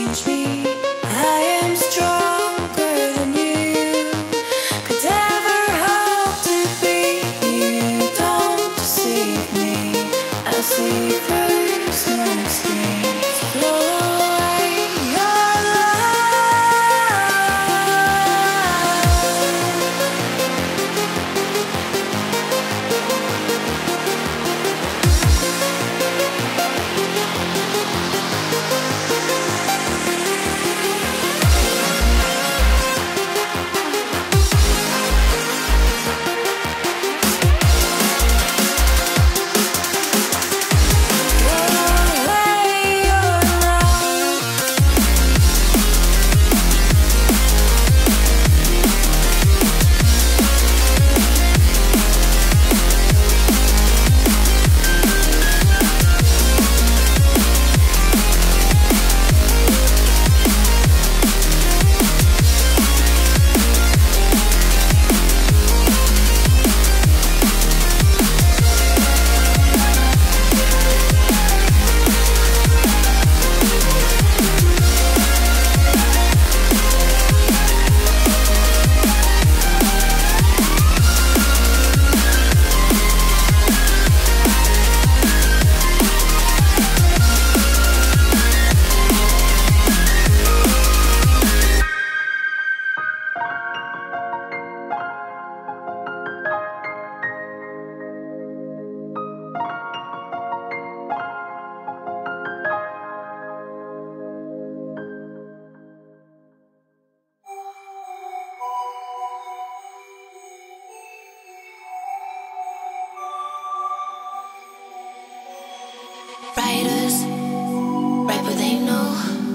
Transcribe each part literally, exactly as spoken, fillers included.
Writers write what they know.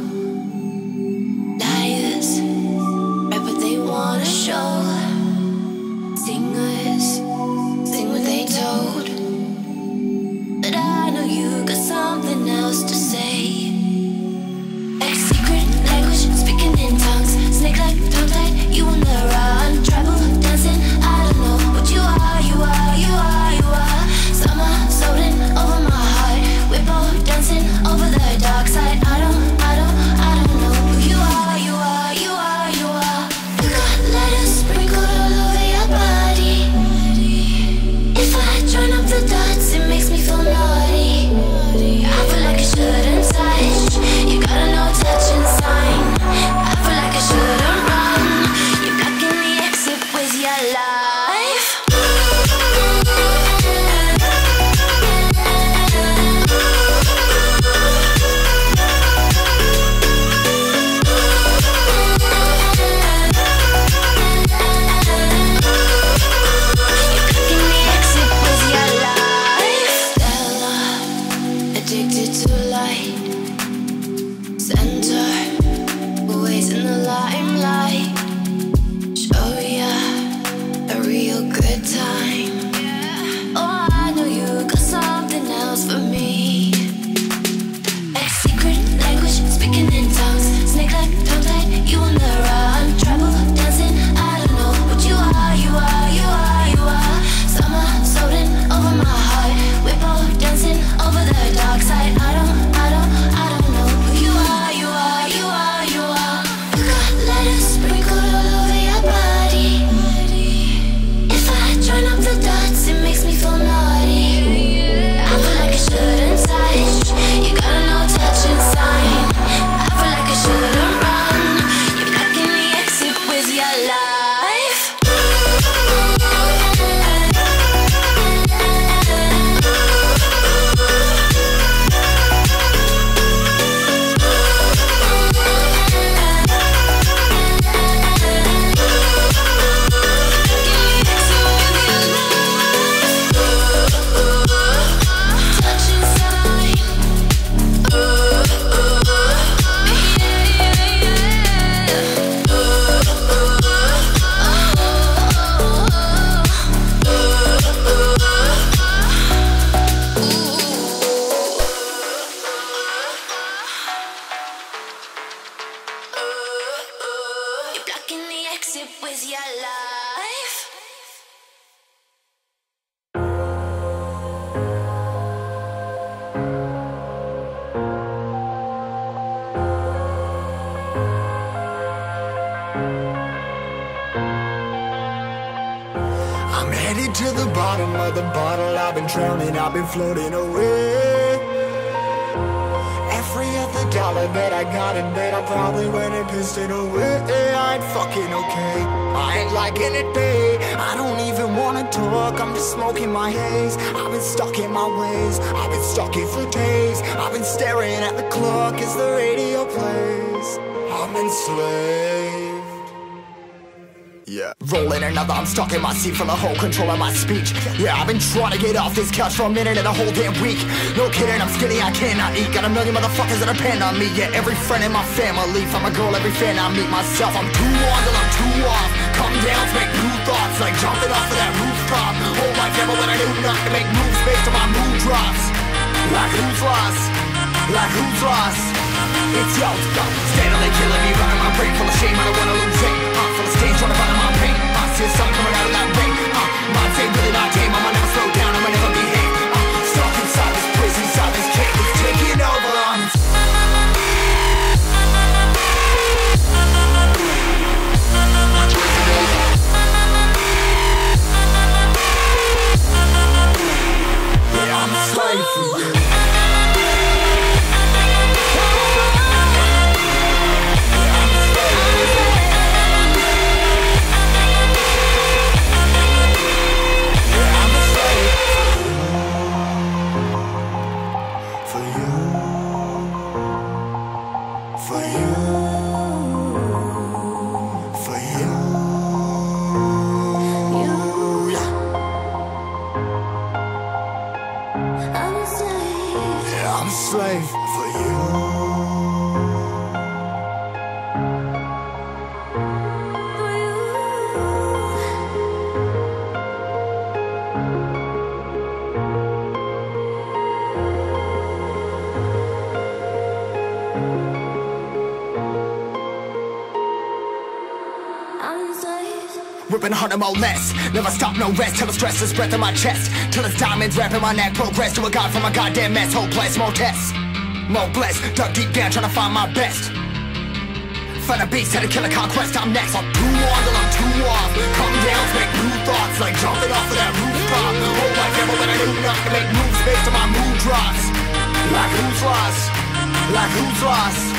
Liars write what they wanna show. Singers sing what they told. But I know you got something else to say. Like secret language, speaking in tongues. Snake like tongue tied, you on the run. Tribal dancing, I don't know what you are, you are, you are, you are. Summer floating over my heart. We're both dancing over the dark side. I don't, I don't, I don't know who you are, you are, you are, you are. You got letters sprinkled all over your body. If I join up the dots, it makes me feel naughty. I feel like I shouldn't touch. You got a no touching sign. I feel like I shouldn't run. You're blocking the exit with your life. Addicted to light, center, always in the limelight. Show ya a real good time. Oh, I know you got something else for me. Like secret language, speaking in tongues. Snake like tongue tied, you on the run. Tribal dancing, I don't know what you are, you are, you are, you are. Summer floating over my heart. We're both dancing over the dark side. I don't, I don't, I don't know who you are, you are, you are, you are. You got letters sprinkled all over your body. If I join up the dots, it makes me feel naughty. I feel like I shouldn't touch. You got a no touching sign. I feel like I shouldn't run. You're blocking the exit with your life. Touching sign. You're blocking the exit with your life. to the bottom of the bottle. I've been drowning, I've been floating away. Every other dollar that I got in bed, I probably went and pissed it away. I ain't fucking okay, I ain't liking it, babe. I don't even wanna talk, I'm just smoking my haze. I've been stuck in my ways, I've been stuck here for days. I've been staring at the clock as the radio plays. I'm enslaved. Yeah. Rolling another, I'm stuck in my seat, full of whole control of my speech. Yeah, I've been trying to get off this couch for a minute and a whole damn week. No kidding, I'm skinny, I cannot eat. Got a million motherfuckers that depend on me. Yeah, every friend in my family, from a girl, every fan I meet myself. I'm too on till I'm too off. Come down to make new thoughts, like jumping off of that rooftop. Whole life ever when I do nothing to make moves based on my mood drops. Like who's lost? Like who's lost? It's yo, yo, steadily killing me, running my brain full of shame. I don't wanna lose it. Uh, full of stage, trying to find my pain. I uh, see the sun coming out of that rain. Uh, mind ain't really not tame. I'ma never slow down, I'ma never behave. Uh, stuck inside this prison, inside this cage, it's taking over. I'm yeah, I'm a slave for you. I'm a slave for you. Ripping harder, more less. Never stop, no rest. Till the stress is breath in my chest. Till it's diamonds wrapping my neck. Progress to a god from a goddamn mess. Hopeless, more tests, more blessed. Dug deep down, trying to find my best. Find a beast, had to kill a conquest. I'm next. I'm too on till I'm too off. Come down to make new thoughts, like jumping off of that rooftop. Whole life ever when I do nothing to make moves based on my mood drops. Like who's lost? Like who's lost?